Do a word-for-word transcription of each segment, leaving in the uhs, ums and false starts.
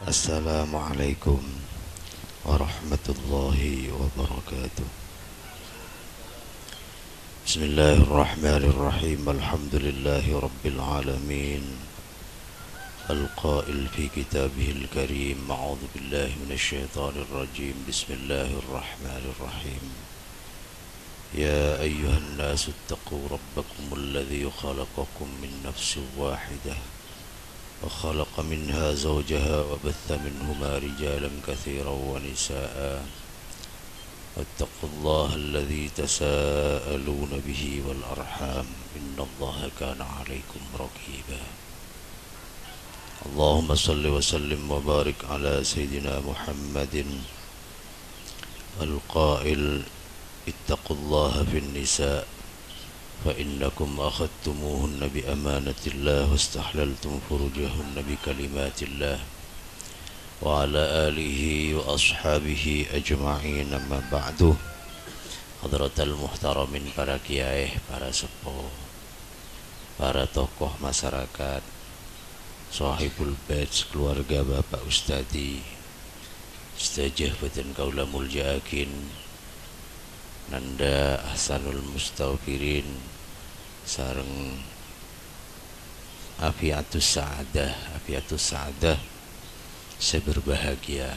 Assalamualaikum warahmatullahi wabarakatuh. Bismillahirrahmanirrahim. Alhamdulillahi rabbil alamin. Al-qail fi kitabihil karim. A'udzu billahi minasyaitonir rajim. Bismillahirrahmanirrahim. Ya ayyuhan nasu ittaqu rabbakumul ladzi khalaqakum min nafsin wahidah وخلق منها زوجها وبث منهما رجالا كثيرا ونساء واتقوا الله الذي تساءلون به والأرحام إن الله كان عليكم رقيبا اللهم صل وسلم وبارك على سيدنا محمد القائل اتقوا الله في النساء فإنكم أخذتموهن بأمانة الله واستحللتم فروجهن بكلمات الله وعلى آله وأصحابه أجمعين. ما بعد. حضرة المحترمين, para kiai, para sepuh, para tokoh masyarakat, sahibul bait, keluarga Bapak Ustadi, istajah badan kaula muljaakin, Nanda Ahsanul Mustawfirin, sareng Afiatus Sa'adah, Afiatus Sa'adah, saya berbahagia.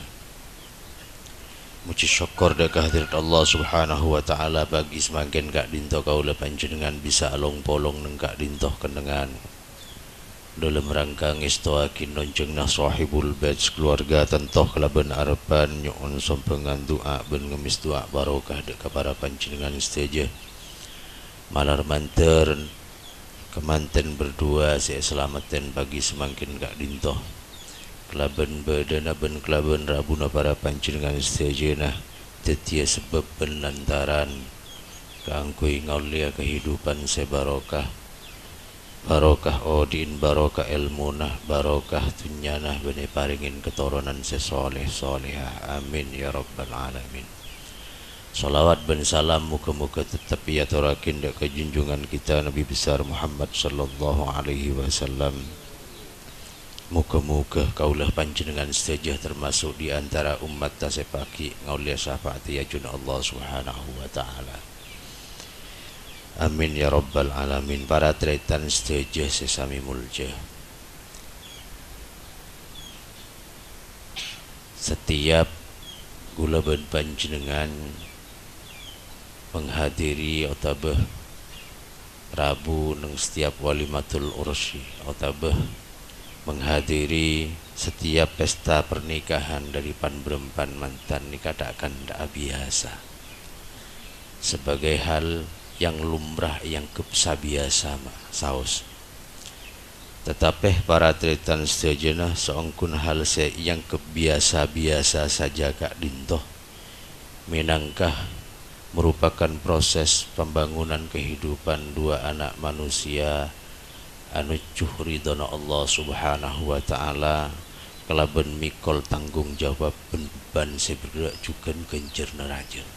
Muji syukur dah kehadirat Allah Subhanahu wa taala bagi semakin kak dinto kaula panjenengan bisa along polong neng kak dinto kenengan dalam rangka ngestoakin nonjengna sahibul bait keluarga tentoh kelaban arepan nyuun sompengan doa ben ngemis doa barokah dek para panjenengan seteja malar manter kemanten berdua saya selamaten bagi semakin kak dintoh kelaban bedana ben kelaban rabuna para panjenengan seteja nah tetia sebab penlantaran kangkui ngaulia kehidupan sebarokah barokah odin, barokah ilmunah, barokah tunyanah, bani paringin keturunan sesoleh solehah, amin ya rabbal alamin. Salawat dan salam muka-muka tetap yaturakin dak kejunjungan kita Nabi besar Muhammad sallallahu alaihi wasallam. Muka-muka kaulah panjenengan setuju termasuk di antara umat tasepaki ngaulia syafaat yajun Allah subhanahu wa ta'ala. Amin ya rabbal alamin. Para tretan setuju sesami mulja. Setiap gula ben panjenengan menghadiri otabah Rabu neng setiap walimatul ursi otabah menghadiri setiap pesta pernikahan dari pan berempan mantan dikatakan tidak biasa sebagai hal yang lumrah yang kebiasa mah saos. Tetapi para tretan setuju seongkun hal se yang kebiasa-biasa saja kak dintoh minangkah merupakan proses pembangunan kehidupan dua anak manusia anu cuh ridona Allah subhanahu wa ta'ala kelaben mikol tanggung jawab beban sebergerak juga genjer neraja.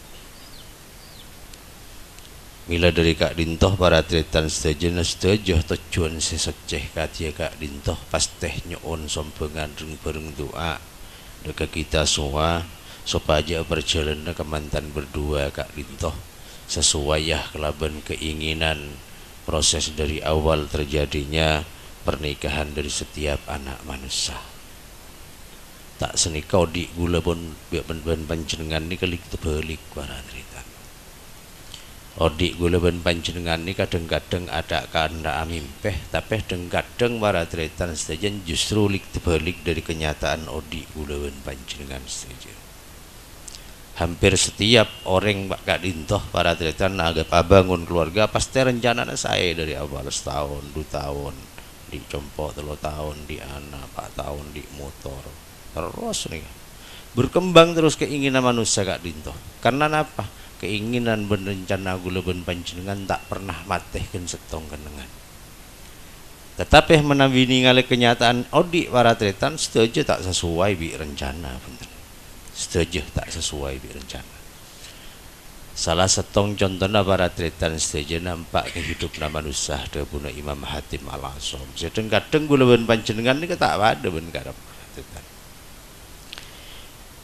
Mila dari kak dintoh para tretan setuju setuju tujuan seseceh katia kak dintoh pasteh nyoon sompengan ring bareng doa dekat kita semua supaya perjalanan kemantan berdua kak dintoh sesuai ya kelaban keinginan proses dari awal terjadinya pernikahan dari setiap anak manusia. Tak senikau di gula pun biar ben panjenengan ni kalik terbalik para tretan. Odik gula ben panjenengan ni kadang-kadang ada kanda amimpeh tapi kadang-kadang para tretan setuju justru lik terbalik dari kenyataan odik gula ben panjenengan setuju. Hampir setiap orang kak dintoh para tretan agak bangun keluarga pasti rencana saya dari awal setahun dua tahun di compok telur tahun di anak empat tahun di motor terus nih berkembang terus keinginan manusia kak dintoh karena apa? Keinginan berencana gula ben panjenengan tak pernah matehkan setong kenengan. Tetapi menambini ngale kenyataan odik para tretan setuju tak sesuai bi rencana bener. Setuju tak sesuai bi rencana. Salah setong contohnya para tretan setuju nampak kehidupan manusia debuna Imam Hatim Al-Asom. Sedang kadang gula ben panjenengan ni tak ada ben karep tretan.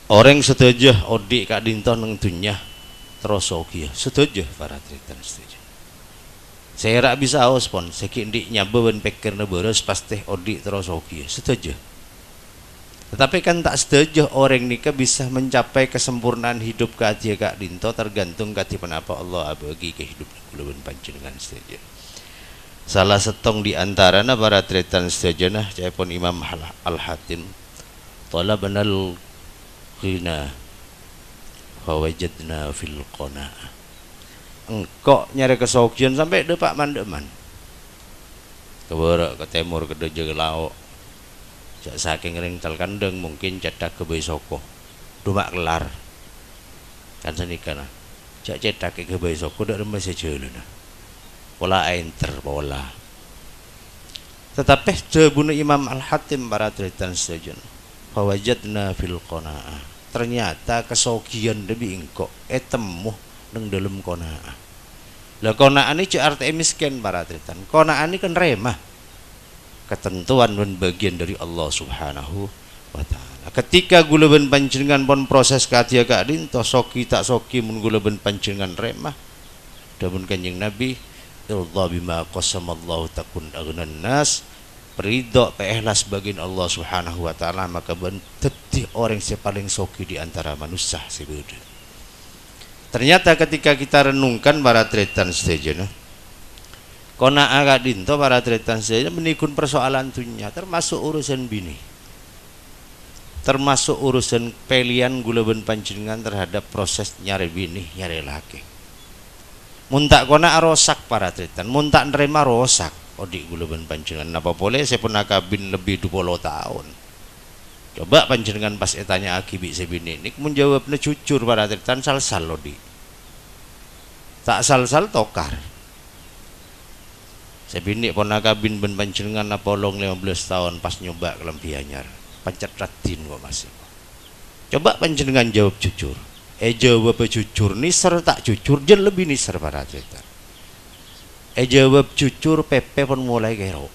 orang setuju odik kak dinto neng dunya terus oke setuju para tritan setuju. Saya rak bisa aus pon seki ndik nyabeun pikir beres pasti odik terus oke setuju. Tetapi kan tak setuju orang nikah bisa mencapai kesempurnaan hidup kaji kak dinto tergantung kati penapa Allah bagi kehidupan kulawan panjenengan setuju. Salah setong di antarana para tritan setuju nah pun Imam Al-Hatim talabanal ghina fawajadna fil qanaah. Engkau nyari kesokian sampai depak mandeman ke barat ke timur ke dojo ke lauk jak saking ring tel kandeng mungkin cetak ke besoko dumak kelar kan senikana jak cetak ke besoko dak remes jelo nah pola enter pola tetapi jebuna Imam Al-Hatim para tritan sejen fawajadna fil qanaah. Ternyata kesogian debi engkau etemu neng dalam kona'ah. Lah kona'ah ini arti miskin para tritan. Kona'ah ini kan remah. Ketentuan dan bagian dari Allah Subhanahu wa taala. Ketika gulaban panjenengan pon proses katia kak dinto soki tak soki mun gulaban panjenengan remah. Damun Kanjeng Nabi irda bima qasamallahu takun agnan nas. Peridho peikhlas bagian Allah Subhanahu wa taala maka bentet orang yang paling soki di antara manusia sebeda. Ternyata ketika kita renungkan para tretan sejenak kona agak dinto para tretan sejenak menikun persoalan dunia termasuk urusan bini, termasuk urusan pilihan gulaban panjenengan terhadap proses nyari bini nyari laki. Muntak kona rosak para tretan, muntak nerima rosak. Odik gulaban panjenengan napa boleh saya pun akabin lebih dua puluh tahun. Coba panjenengan pas etanya akibi sebini ini menjawabnya jujur para tretan sal-sal odi. Tak sal-sal tokar. Sebini pun akabin ben panjenengan napolong lima belas tahun pas nyoba kelempi anyar. Pancet ratin kok masih. Coba panjenengan jawab jujur. Eh jawab jujur niser tak jujur jen lebih niser para tretan. Eh jawab jujur Pepe pun mulai kero.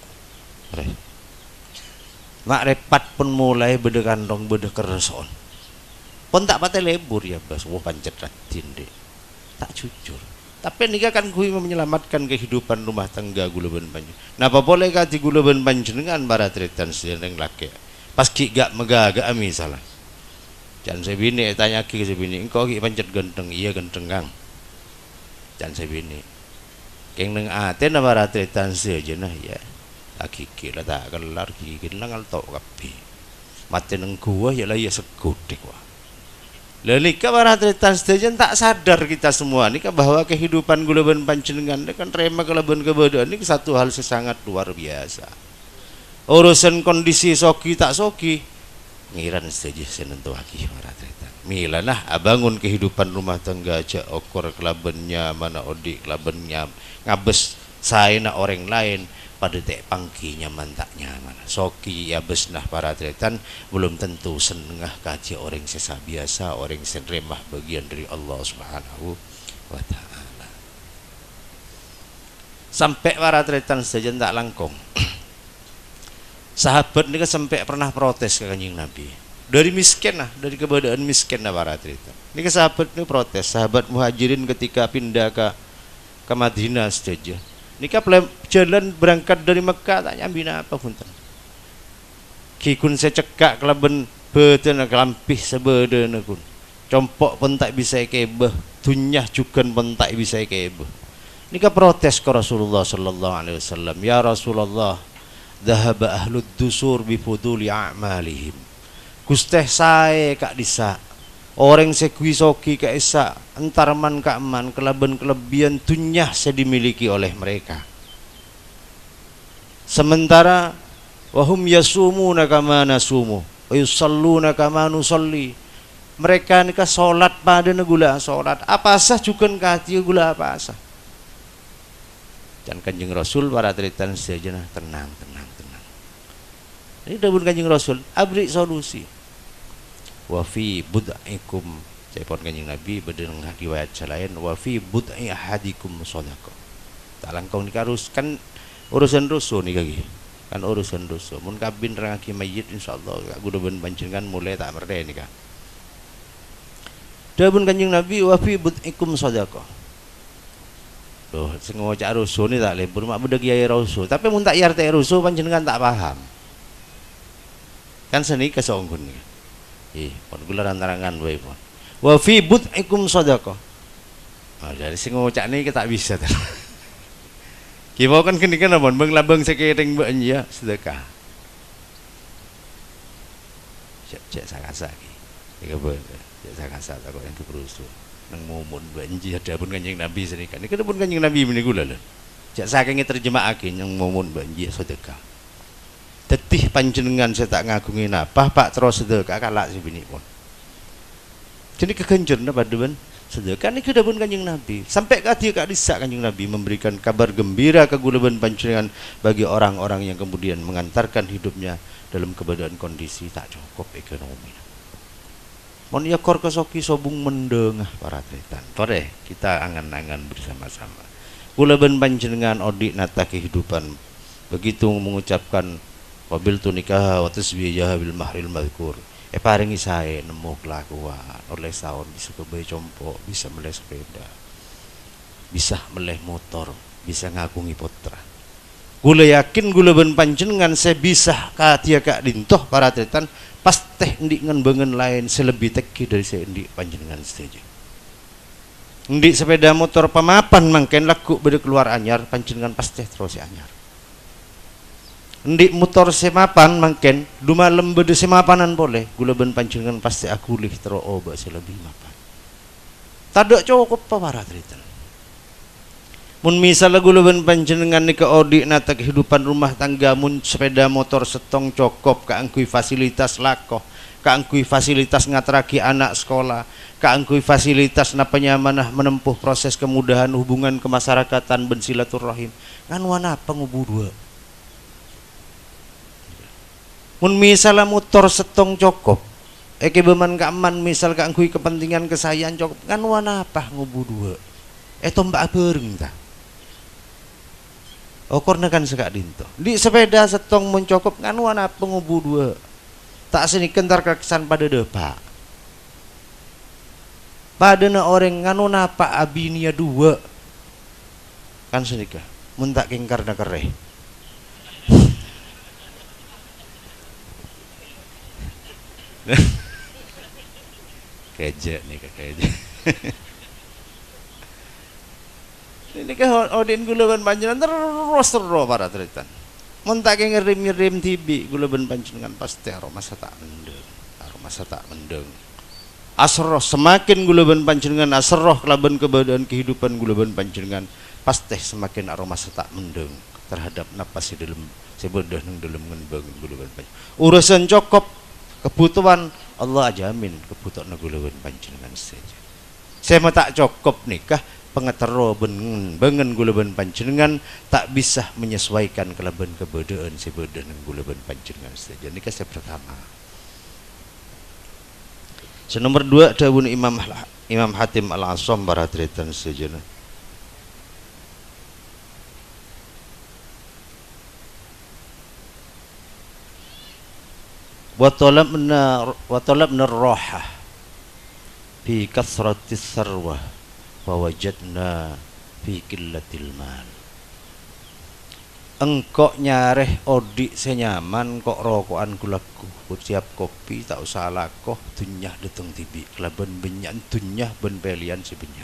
Mak repat pun mulai bede kantong bede kereson. Pun tak patah lebur ya bas. Wah pancet ratin deh. Tak jujur. Tapi nikah kan kui menyelamatkan kehidupan rumah tangga gulaban panjang. Napa boleh kati gulaban panjenengan para tretan sedang laki. Pas ki gak megagak misalnya. Jangan saya bini tanya ki saya bini. Engkau ki pancet ganteng iya ganteng kang. Jangan saya bini. Keng neng ate na para tretan saja nah ya lagi kira tak kelar gigit lang alto kapi mati neng gua ya lah ya segudik wah lalu ka para tretan saja tak sadar kita semua ini bahwa kehidupan gulaban panjenengan kan rema kelaban kebodaan ini satu hal sesangat luar biasa. Urusan kondisi soki tak soki ngiran saja senentu lagi para tretan mila nah abangun kehidupan rumah tangga aja okor kelabannya mana odik kelabannya ngabes saya na orang lain pada tek pangkinya mantak nyaman soki ya besnah para tretan belum tentu senengah kaji orang sesa biasa orang sen remah bagian dari Allah Subhanahu wa taala. Sampai para tretan saja tak langkong sahabat ini sampai pernah protes ke Kanjeng Nabi dari miskin lah dari keberadaan miskin lah para tretan ini ke sahabat ini protes sahabat muhajirin ketika pindah ke ke Madinah saja. Nikah jalan berangkat dari Mekah tak nyambina apa punten. Kikun saya cekak kelaben beten kelampih sebeden kun. Compok pun tak bisa kebeh, dunyah juga pun tak bisa kebeh. Nikah protes ke Rasulullah sallallahu alaihi wasallam, ya Rasulullah, dhahaba ahlud dusur bi fuduli a'malihim. Gusteh sae kak disa. Orang sekui soki ke esa antarman kaaman kelaban kelebihan dunyah saya dimiliki oleh mereka. Sementara wahum yasumuna kama nasumu wa yusalluna kama nusalli. Mereka nikah solat pada negula solat apa sah juga kati gula apa sah. Dan Kanjeng Rasul para tretan sejenak tenang tenang tenang. Ini dawuh Kanjeng Rasul abri solusi. Wa fi bud'ikum saya pun Kanjeng Nabi berdengar riwayat lain wa fi bud'i ahadikum shadaqah. Tak langkong nikarus kan urusan rusuh nih kaki kan urusan rusuh mun kabin rangaki mayit insyaallah kudu ben panjenengan mulai tak merde nikah Dawuh Kanjeng Nabi wa fi butikum shadaqah. Loh, sing ngocak rusuh ini tak lebur mak beda kiai rusuh, tapi mun tak yarte rusuh panjenengan tak paham. Kan seni kesonggun. Ih, pun kula rantarangan wae pun. Wa fi butikum shadaqah. Ah, dari sing ngocak niki tak bisa. Ki mau kan kene kan mon beng labeng sekering mbek ya sedekah. Cek cek sakasa iki. Iki apa? Cek sakasa tak kok yang kerusuh. Nang mumun banji ada pun Kanjeng Nabi senika niki pun Kanjeng Nabi meniku lho. Jak saking terjemahake nang mumun banji sedekah. Tetih panjenengan saya tak ngagungi napa Pak terus sedekah kalak sibinipun. Jadi kegenjer napa dewen sedekah niki dapun Kanjeng Nabi. Sampai kadhi kak disak Kanjeng Nabi memberikan kabar gembira kegulaban panjenengan bagi orang-orang yang kemudian mengantarkan hidupnya dalam keadaan kondisi tak cukup ekonomi. Mon ya kor kesoki sobung mendengah para tretan. Tore kita angan-angan bersama-sama. Kula ben panjenengan odik nata kehidupan. Begitu mengucapkan wabil tunikah wa tasbiyah bil mahril madhkur. Eh paringi sae nemu kelakuan oleh saon bisa kebae compo, bisa meleh sepeda. Bisa meleh motor, bisa ngagungi putra. Kula yakin kula ben panjenengan saya bisa katia kak dintoh para tretan pas teh ndik ngenbengen lain selebih teki dari saya ndik panjenengan setuju. Ndik sepeda motor pemapan mangken laku bede keluar anyar panjenengan pas teh terus anyar. Ndik motor semapan mangken dumalem bede semapanan boleh gula ben panjenengan pasti aku lih tero oba selebih mapan. Tadak cukup para tritan. Mun misalnya gula ben panjenengan nika odik nata kehidupan rumah tangga mun sepeda motor setong cokop kaangkui fasilitas lakoh, kaangkui fasilitas ngatraki anak sekolah, kaangkui fasilitas napa nyamanah menempuh proses kemudahan hubungan kemasyarakatan ben silaturahim. Kan wana apa ngubudua. Mun misalnya motor setong cokop, eke beman keaman misal kaangkui kepentingan kesayangan cokop, kan wana apa ngubudua. Eh tombak bereng ta. Oh korna kan sekak dinto di sepeda setong mencokop kan wana pengubu dua tak seni kentar kesan pada depak pada na orang nganu napa abinia dua kan senika muntak kengkar na kereh kejek nih kejek. Ini kan odin gula ban panjenengan terus terus para tretan. Mun tak ngerim-ngerim tibi gula ban panjenengan pasti aroma tak mendeng. Aroma tak mendeng. Asroh semakin gula ban panjenengan asroh kelaban kebadan kehidupan gula ban panjenengan pasti semakin aroma tak mendeng terhadap napas di dalam sebedah nang dalam ngenbang gula ban panjenengan. Urusan cokop kebutuhan Allah jamin kebutuhan gula ban panjenengan saja. Saya mau tak cokop nikah pengetero bengen bengen gulaban panjenengan tak bisa menyesuaikan kelaban kebedaan sebeda dengan gulaban panjenengan saja. Ini kasih pertama. Senomor dua dawuh Imam Imam Hatim Al-Asam baratretan sejenak. Wa talabna wa talabna ar-raha fi kasratis sarwah wajadna fi qillatil mal. Engkok nyareh odik senyaman kok rokokan kulaku siap kopi tak usah lakoh dunyah deteng tibi kelaban benyak dunyah ben pelian si benyak.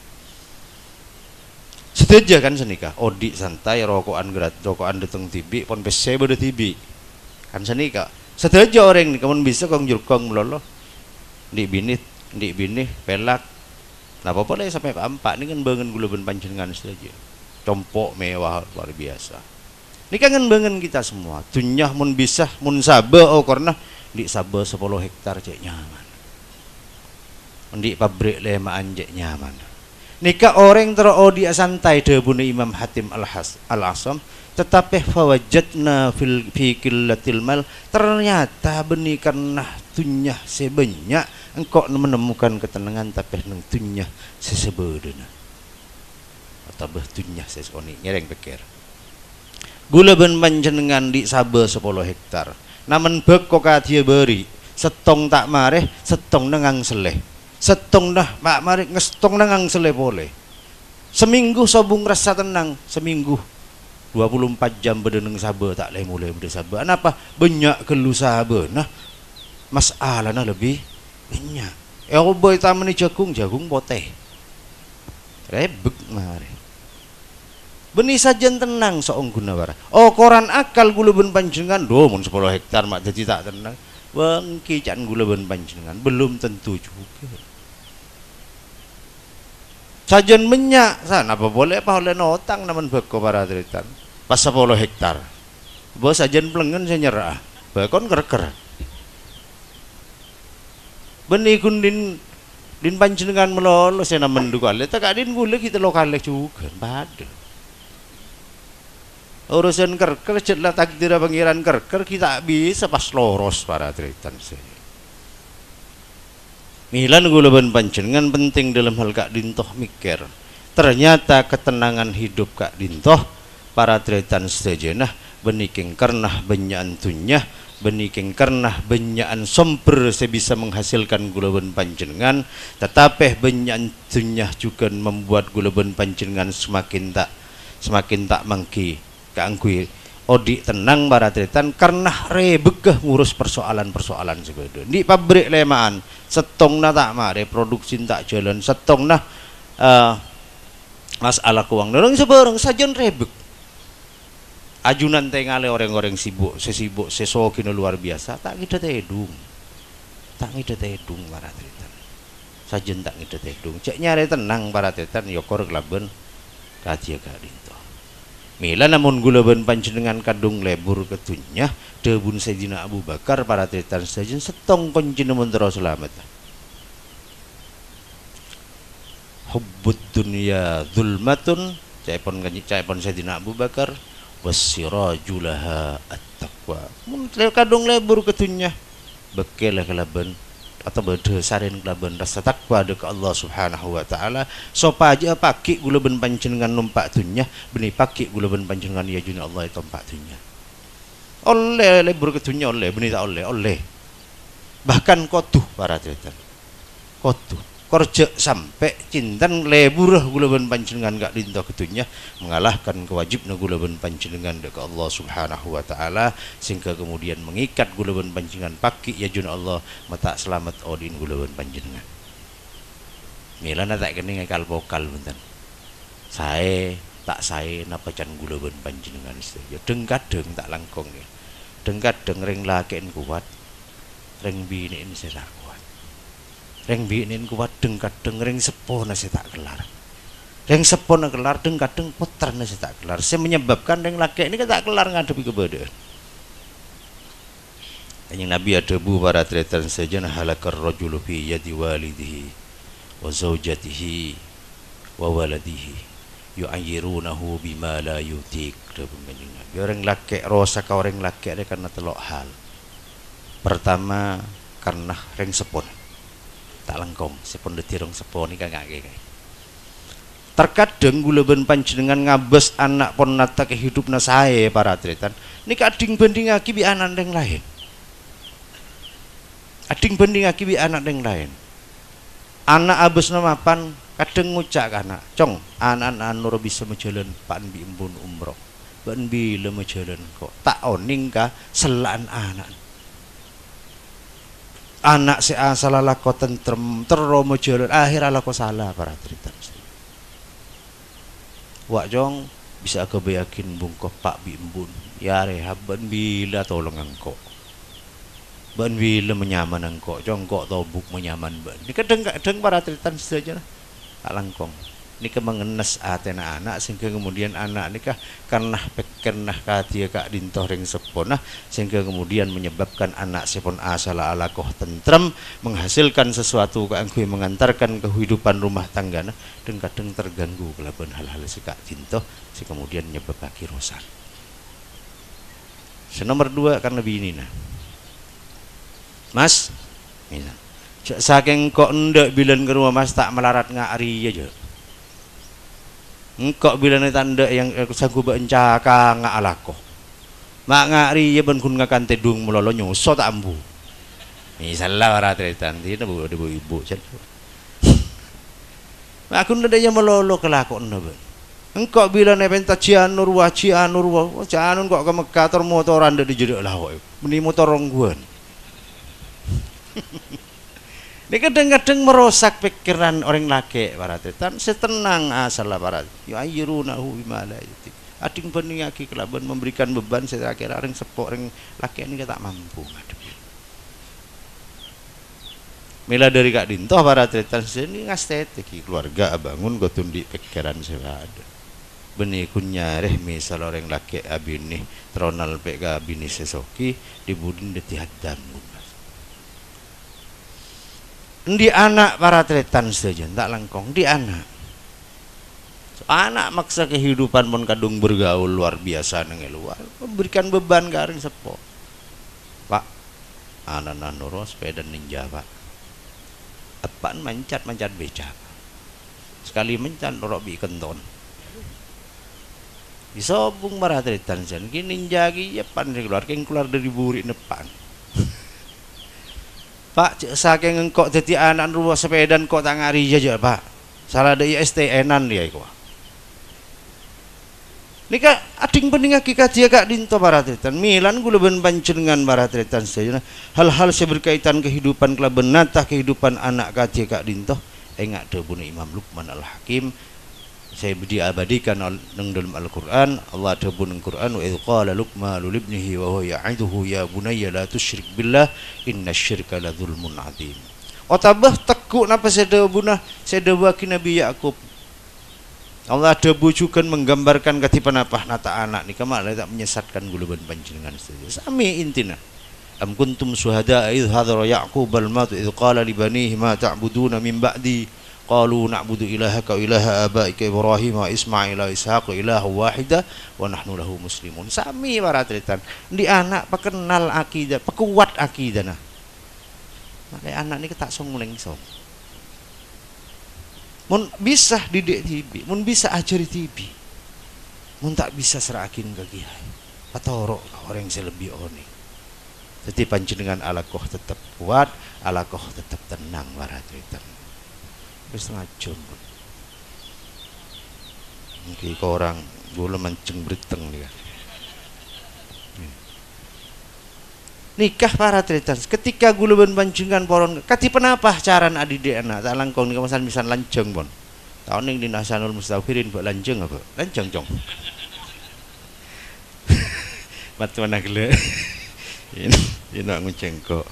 Setuju kan senika odik santai rokokan gerat rokokan deteng tibi pon pese bede tibi kan senika setuju orang nih kamu bisa kong jurkong melolo ndik binit ndik binih pelak. Nah apa boleh sampai empat ini kan bangun gula ben panjenengan saja. Compok mewah luar biasa. Ini kan bangun kita semua. Dunyah mun bisa mun sabe oh karena di sabe sepuluh hektar cek nyaman. Di pabrik lemaan cek nyaman. Nika orang tero dia santai debune Imam Hatim Al-Has Al-Asam tetapi fawajadna fil fi qillatil mal ternyata benih karena dunyah sebanyak engkau menemukan ketenangan tapi nang dunyah sesebodena atau bah dunyah sesoni ngereng pikir gula ben panjenengan di sabe sepuluh hektar namun beko kadia beri setong tak mareh setong nengang seleh setong dah mak mari ngestong nang selepole seminggu sobung rasa tenang seminggu dua puluh empat jam berdeneng sabar tak leh mulai bersabar kenapa banyak kelu sabar nah masalahnya lebih banyak ya boy taman jagung jagung poteh rebek mari benih sajen tenang seong gunawara oh koran akal gula ben panjenengan do mun sepuluh hektar mak jadi tak tenang wengki can gula ben panjenengan belum tentu juga sajen menyak sana apa boleh apa oleh notang naman beko para tritan pas sepuluh hektar bos sajen pelengen saya nyerah bakon ker-ker benih kundin din panjenengan melolo saya naman dukale tak adin gula kita lokale juga pada urusan kerker jetlah takdir pangeran kerker kita bisa pas loros para tritan saya milan gula ben panjenengan penting dalam hal Kak Dintoh mikir ternyata ketenangan hidup Kak Dintoh para tritan sejenah beniking karena banyakan tunyah beniking karena banyakan somper saya bisa menghasilkan gula ben panjenengan tetapi banyakan tunyah juga membuat gula ben panjenengan semakin tak semakin tak mangki keangkui odik tenang para tritan karena rebegah ngurus persoalan-persoalan sebeda di pabrik lemaan setong na tak mare produksi tak jalan setong na uh, masalah keuang dorong sebarang sajen rebeg ajunan tengale orang-orang sibuk sesibuk sesokino luar biasa tak kita tedung tak kita tedung para tritan sajen tak kita tedung cek nyari tenang para tritan yokor kelaben kadia Kak Dintoh mila namun gula ben panjenengan kadung lebur ketunya debun Sayyidina Abu Bakar para tritan sajen setong panjenengan terus selamat hubbud dunya zulmatun caipon caipon Sayyidina Abu Bakar wasirajulaha at-taqwa mun kadung lebur ketunya bekel kelaben atau berdasaren kelaben rasa takwa dekat Allah Subhanahu wa taala sopa aja paki gula ben panjenengan numpak dunya benih paki gula ben panjenengan ya juni Allah itu numpak dunya oleh lebur ke dunya oleh benih tak oleh oleh bahkan kotuh para tritan kotuh kerja sampai cintan lebur gula ben panjenengan Kak Dintoh ketunya mengalahkan kewajibna gula ben panjenengan dekat Allah Subhanahu wa taala sehingga kemudian mengikat gula ben panjenengan paki ya jun Allah mata selamat odin gula ben panjenengan milana tak kene ngekal vokal benten sae tak sae napa can gula ben panjenengan ya deng kadeng tak langkong ya deng kadeng ring laken kuat ring bini ini saya reng binin kuat deng kadeng ring sepon nasi tak kelar reng sepon kelar deng kadeng putar nasi tak kelar saya menyebabkan reng laki ini tak kelar ngadepi keberadaan yang Nabi ada bu para tritan saja halakar rajulu fi yadi walidihi wa zawjatihi wa waladihi yu'ayyirunahu bima la yutik orang laki rosa kau orang laki ada karena telok hal pertama karena reng sepon tak langkong sepon detirong sepon ini kagak kayak terkadang gula ben panjenengan ngabes anak pon nata kehidupna saya para tritan ini kading banding aki bi anak yang lain ading banding aki bi anak yang lain anak abes namapan kadang ngucak anak cong anak-anak nur bisa menjalan pan bi embun umroh ban bi le menjalan kok tak oning ka selaan anak anak si asal ala ko tentrem teromo jalan akhir ala ko salah para tritan wak jong bisa aku yakin bungkoh pak bimbun ya reha ban bila tolong angkok ban bila menyaman angkok jong kok tobuk menyaman ban ini kadang kadang para tritan saja tak langkong ini kemengenes atena anak sehingga kemudian anak ini kah karena karena kadia Kak Dintoh ring sepon nah sehingga kemudian menyebabkan anak sepon asal ala koh tentrem menghasilkan sesuatu keangkui mengantarkan kehidupan rumah tangga nah dan kadang terganggu kelaban hal-hal si Kak Dintoh si kemudian menyebabkan rusak senomor dua karena bini nah mas misal saking kok ndak bilan ke rumah mas tak melarat ngari aja engkau bila ni tanda yang sanggup bencaka ngak alako mak ngari ya ben kun ngakan tedung melolo nyuso tak ambu misalnya orang tritan tidak bu ada bu ibu Aku ndak ya melolo kelakon ben. Engkau bila ne penta cianur wa cianur wa cianun kok ke Mekah tor motoran ndak dijedek lah kok. Meni motor rongguan. Ini kadang-kadang merusak pikiran orang laki para tretan. Setenang asal lah para. Ya ayrunahu bimala itu. Ading bening aki kelaban memberikan beban saya kira orang sepok orang laki ini tak mampu ngadepi. Mila dari Kak Dintoh para tretan sini ngasteti keluarga abangun go tundi pikiran saya ada. Benih kunya reh misal orang laki abini tronal peka abini sesoki dibudin detihadam. Di anak para tretan saja tak langkong di anak so, anak maksa kehidupan pun kadung bergaul luar biasa neng luar memberikan beban garing sepo pak anak nanuro sepeda ninja pak apaan mancat mancat beca sekali mencat lorok bi kenton disobung para tretan saja gini ninja ki ya pan keluar keng keluar dari buri depan. Pak, saking engkau jadi anak rumah sepeda kok tak ngari aja pak. Salah ada S T N-an dia kok. Nika ading pening aki dia Kak Dintoh para tretan. Milan gula ben panjenengan para tretan saja. Hal-hal yang berkaitan kehidupan kelaben natah kehidupan anak kadia Kak Dintoh. Engak debun Imam Luqman Al-Hakim. Saya diabadikan nang dalam Al-Qur'an. Allah debun Al-Qur'an wa idz qala Luqman li ibnihi wa huwa ya'iduhu ya bunayya la tusyrik billah innasyirka la dzulmun 'adzim. Otabah tekuk napa seda bunah seda waki Nabi Yakub. Allah debujukan menggambarkan katipan apa nata anak ni kamal tak menyesatkan guluban panjenengan saja. Sami intina. Am kuntum syuhada idz hadara Yaqub al-maut idz qala li banihi ma ta'buduna min ba'di qalu na'budu ilahaka wa ilaha abaika Ibrahim wa Ismail wa Ishaq ilahu wahida wa nahnu lahu muslimun. Sami para tretan di anak pekenal akidah pekuat akidah nah makanya anak ni tak song lengsong mun bisa didik tibi mun bisa ajari tibi mun tak bisa serakin ke kiai patorok orang yang lebih oni jadi panjenengan alakoh tetap kuat alakoh tetap tenang para tretan setengah jam mungkin kau orang boleh mancing beriteng dia nikah para tretan ketika guluban panjenengan poron kati penapa caran adidik anak tak langkong nih kemasan misan lanceng pon tahun ini di Nasanul Mustafirin buat lanceng apa lanceng cong mati mana gila ini ini nak nguceng kok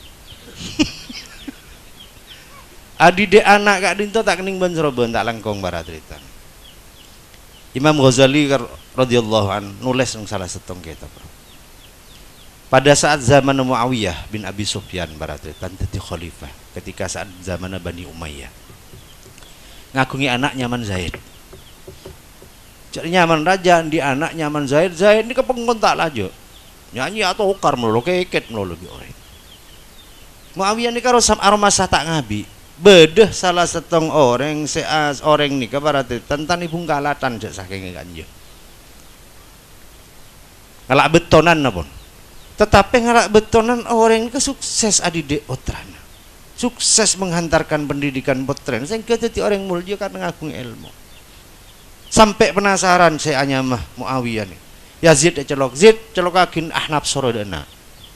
adide anak Kak Dintoh tak kening ban seroban tak langkong para tretan. Imam Ghazali radhiyallahu an nulis nang salah setong kitab. Pada saat zaman Muawiyah bin Abi Sufyan para tretan dadi khalifah ketika saat zaman Bani Umayyah. Ngagungi anak nyaman Zaid. Jadi nyaman raja di anak nyaman Zaid, Zaid ini kepengontak aja. Nyanyi atau ukar melulu keket melulu bi orang. Muawiyah ini karo sam aroma tak ngabi. Bedah salah setong orang seas orang ni kepada tentang ibu kalatan je saking ganja. Ngalak betonan pun. Tetapi ngalak betonan orang ke sukses adidik putrana. Sukses menghantarkan pendidikan putrana sehingga jadi orang mulia karena ngagung ilmu. Sampai penasaran saya anyamah Muawiyah ni. Yazid celok Zid celok akin Ahnaf sorodana.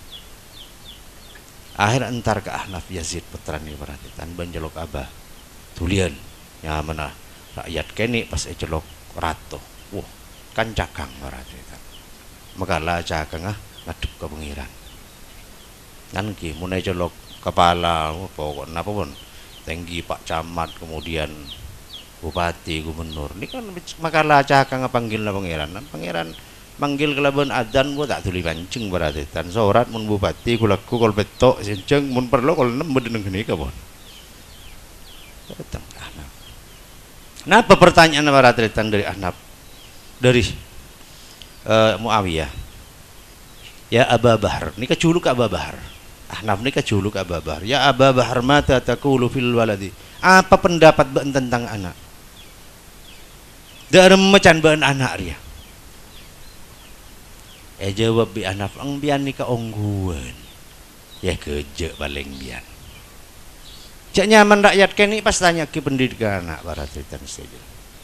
Akhir entar ke Ahnaf Yazid putra ni perhatian banjelok abah tulian ya mana rakyat kene pas ecelok rato wah kan cakang perhatian maka lah cakang ah ngadep ke pengiran kan ki mulai celok kepala pokok apa pun tinggi Pak Camat kemudian Bupati Gubernur ini kan maka lah cakang panggil lah pengiran pangeran manggil kelaban adzan gua tak tuli pancing berartitan sorat mun bupati kulaku kol betok senceng mun perlu kol nem bedeneng geni kabon datang Ahnaf. Napa pertanyaan berartitan dari Ahnaf dari uh, Muawiyah ya Aba Bahar ini keculuk Aba Bahar Ahnaf ini keculuk Aba Bahar ya Aba Bahar mata taqulu fil waladi apa pendapat ben tentang anak dari mecan ben anak dia. Eh jawab bi Ahnaf ang bian ni kaongguan ya kerja paling bian Jak nyaman rakyat kene pas tanya ke pendidikan anak para tretan saja.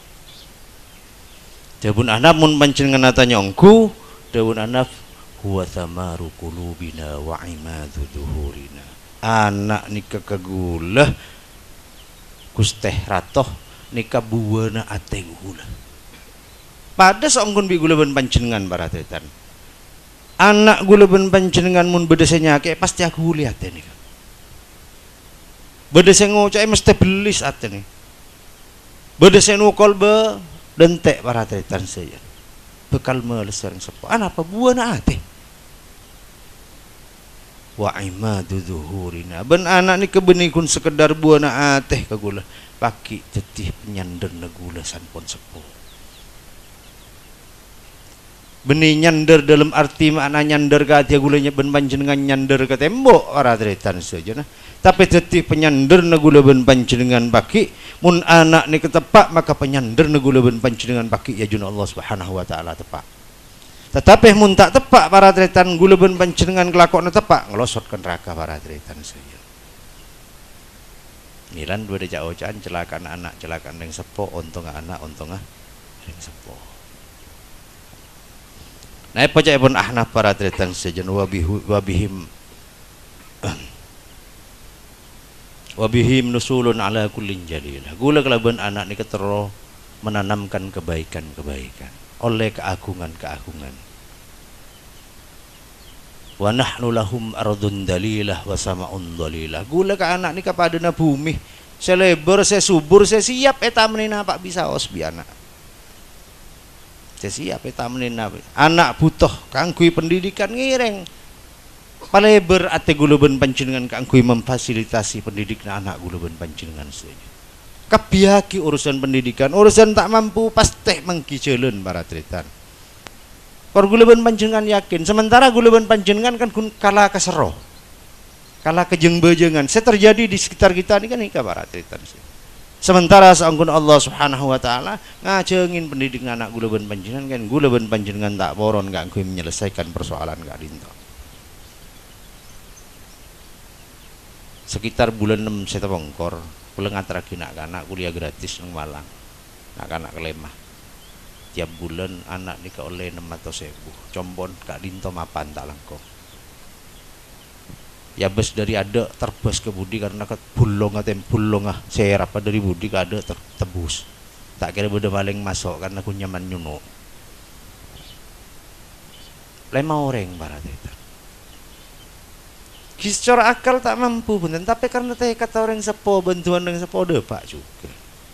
Dawun anak mun panjenengan tanya engku, dawun anak huwa thamaru qulubina wa imadu dhuhurina. Anak nika kagulah Gusteh ratoh nika buwana ate gula. Pada saungkun bi gula ben panjenengan para tretan. Anak gula ben panjenengan mun bedese nyake pasti aku lihat nika. Bedese ngocake mesti belis atene. Bedese nukol be dentek para tretan saya. Bekal melesareng sepo. Ana apa buana ate? Wa imadu zuhurina. Ben anak ni kebenikun sekedar buana ate kagula. Paki tetih penyander negula sanpon sepo. Benih nyander dalam arti makna nyander ke hati gulanya ben panjenengan nyander ke tembok para tretan saja nah. Tapi tetih penyander negula ben panjenengan baki mun anak ni ketepak maka penyander negula ben panjenengan baki ya juna Allah Subhanahu wa taala tepak. Tetapi mun tak tepak para tretan gula ben panjenengan kelakon tepak ngelosot ke neraka para tretan saja. Milan dua deja ocan celakaan anak celakaan yang sepo untung anak untung ah yang sepo. Nah, pajak pun ahnaf para tretan sejen wabihu wabihim wabihim nusulun ala kullin jalilah. Gula kelaban anak ni ketero menanamkan kebaikan-kebaikan oleh keagungan-keagungan. Wa nahnu lahum ardun dalilah wa sama'un dalilah. Gula ke anak ni kepada na bumi selebar sesubur sesiap eta menina pak bisa osbi anak. Siap eta menina anak butuh kangkui pendidikan ngireng paleber ate guleben panjenengan kangkui memfasilitasi pendidikan anak guleben panjenengan saja. Kabiaki urusan pendidikan urusan tak mampu pasti mengkiceleun para tretan. Kor guleben panjenengan yakin sementara guleben panjenengan kan kalah kesero kalah kejeng-bejengan saya terjadi di sekitar kita ini kan ika para tretan. Sementara saanggun Allah Subhanahu wa taala ngajengin pendidikan anak gula ben panjenengan kan gula ben panjenengan tak boron gak kuwi menyelesaikan persoalan gak dinto. Sekitar bulan enam saya tepongkor, kula ngatraki nak anak kuliah gratis nang Malang. Nak anak kelemah. Tiap bulan anak nika oleh enam ratus ribu. Combon gak dinto mapan tak langkong. Ya bes dari ada terbus ke budi karena ket bulong atau bulong ah saya apa dari budi ke ada tertebus tak kira beda maling masuk karena aku nyaman nyuno lima orang barat itu secara akal tak mampu bener tapi karena teh kata orang sepo bantuan dengan sepo depak juga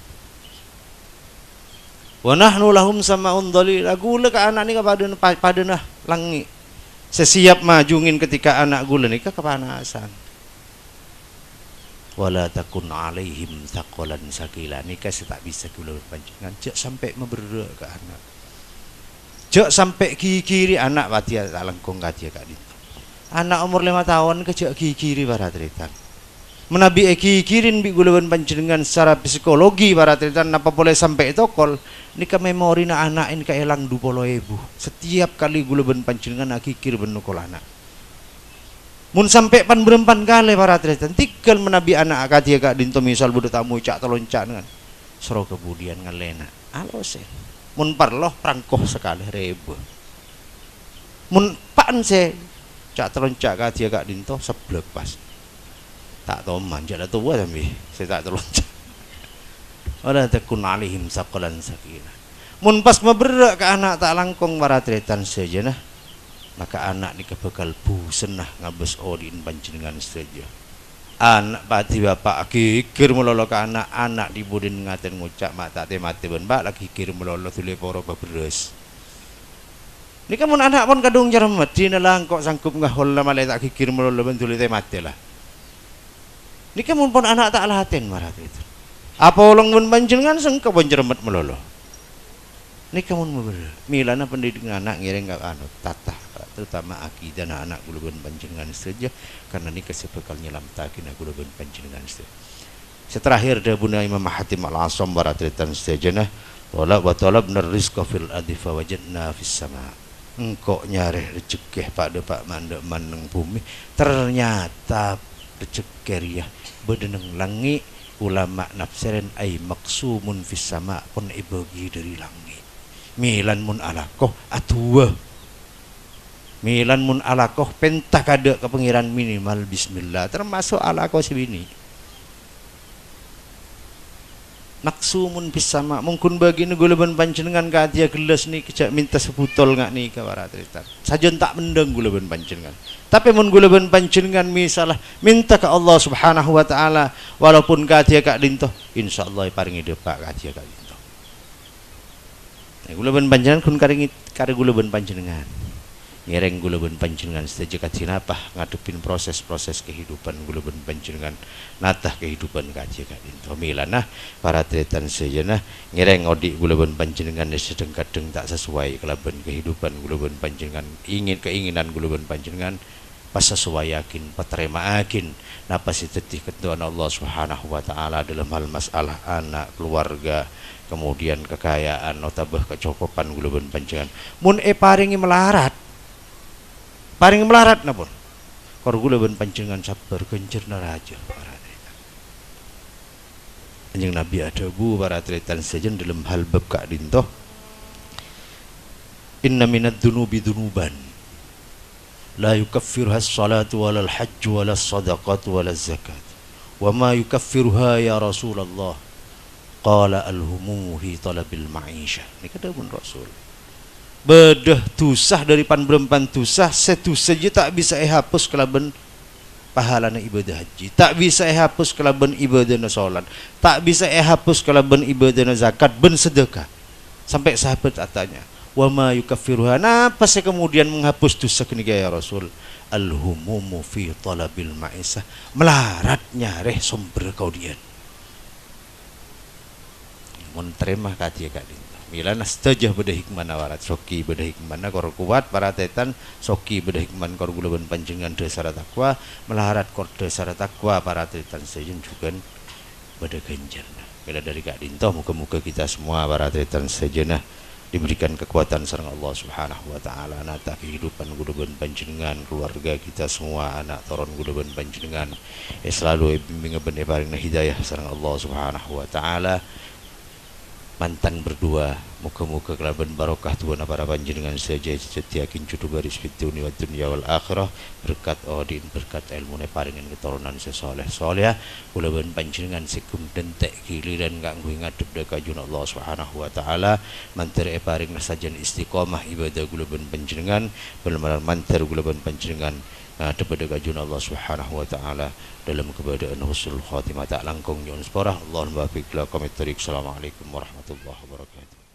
wa nahnu lahum sama'un dhalil gula ke anak ni kepada pada nah langi sesiap majungin ketika anak gula nikah kepanasan. Wala takun alaihim taqalan sakila nikah tak bisa gula panjenengan jak sampai memberak ke anak. Jak sampai kiri anak batia tak langkung kadia kak dinto. Anak umur lima tahun ke jak kiri para tretan. Menabi eki kirin bi gula panjenengan secara psikologi para tretan apa boleh sampai tokol nika memori na anak ini kayak elang dupolo ibu setiap kali gula ben panjenengan akikir benukol anak mun sampai pan berempan kali para tretan tinggal menabi anak akadia kak dinto misal budak tamu cak telonca dengan sero kemudian ngelena alosen mun parloh prangkoh sekali ribu mun pan se cak telonca akadia kak dinto seblek pas tak tahu manja dah tua tapi saya tak telonca. Wala takun alaihim saqalan sakila. Mun pas meberak ke anak tak langkong para tretan saja nah. Maka anak ni bakal busen nah ngabes odin panjenengan saja. Anak pati bapak kikir melolo ke anak anak dibudin ngaten ngucap mak tak mati ben bak lagi kikir melolo tule para beberes. Ni kamun anak pun kadung cermet dina lang kok sangkup ngahol male tak kikir melolo ben tule mati lah. Ni kamun pun anak tak laten marat itu. Apa ulang mun panjenengan sengke pun cermet melolo. Ni kamun meber. Milana pendidikan anak ngiring ka anu tatah terutama akidah anak guluban panjenengan saja karena ni kesepakal nyelam takin guluban panjenengan saja. Seterakhir dah buna Imam Hatim Al-Asam baratritan saja nah. Wala wa talabna rizqa fil ardi fa wajadna fis sama. Engkau nyari rezeki pada pak mandek maneng bumi ternyata deceker ya bedeneng langit ulama nafsirin ay maksumun fis sama pun ibagi dari langit milan mun alakoh atua milan mun alakoh pentak ada ke pengiran minimal bismillah termasuk alakoh sebini maksumun fis sama mungkin bagi guleban panjenengan kadia gelas nih kejak minta sebutol ngak nih ke para tritan sajon tak mendeng guleban panjenengan tapi mun guleban panjenengan misalah minta ke Allah subhanahu wa ta'ala walaupun kadia kak dintoh insyaallah paringi depak kadia kak dintoh guleban panjenengan kun karingi kare guleban panjenengan ngereng guleban panjenengan setuju katinapah ngadepin proses-proses kehidupan guleban panjenengan natah kehidupan kaji kadinto milana para tretan sejana ngereng odik guleban panjenengan sedeng kadeng tak sesuai kelaban kehidupan guleban panjenengan ingin keinginan guleban panjenengan pas sesuai yakin paterima yakin napa sitetih ketuaan Allah subhanahu wa ta'ala dalam hal masalah anak keluarga kemudian kekayaan notabah kecukupan guleban panjenengan mun e paringi melarat paring melarat napun kor guleban panjenengan sabar genjer naraja para tretan anjing Nabi ada bu para tretan sejen dalam hal bab kak dintoh inna minad dunubi dunuban la yukaffiruha as-salatu walal hajj walas sadaqatu walaz zakat wa ma yukaffiruha ya Rasulullah qala al-humumu fi talabil ma'isha ini kata pun Rasul bedah tusah dari pan berempan tusah setu saja tak bisa eh hapus kelaban pahalana ibadah haji tak bisa eh hapus kelaban ibadah salat tak bisa eh hapus kelaban ibadah zakat ben sedekah sampai sahabat katanya wa ma yukaffiruha napa saya kemudian menghapus dosa keniga ya Rasul al-humumu fi talabil ma'isah melaratnya reh sumber kaudian mun terima kadia kak milana setuju beda hikmana warat soki beda hikmana kor kuat para tetan soki beda hikman kor guleban panjenengan dasar takwa melarat kor dasar takwa para tetan sejen juga beda ganjarna bila dari kak dintoh muka-muka kita semua para tetan sejena diberikan kekuatan sareng Allah subhanahu wa ta'ala nata kehidupan guleban panjenengan keluarga kita semua anak toron guleban panjenengan eh selalu bimbing ben paring hidayah sareng Allah subhanahu wa ta'ala mantan berdua muka-muka kelaban barokah Tuhan para panjenengan saja setiakin judu baris fituni wa dunya wal akhirah berkat odin berkat ilmu ne paringan keturunan sesoleh soleh kulaban panjenengan sikum dentek giliran ganggu ngadep dekajun Allah subhanahu wa ta'ala mantar e paring sajan istiqomah ibadah kulaban panjenengan benar mantar kulaban panjenengan ngadep dekajun Allah subhanahu wa ta'ala dalam keberadaan husnul khatimah tak langkung yun sporah Allahumma barik lakum at-tariq. Assalamualaikum warahmatullahi wabarakatuh.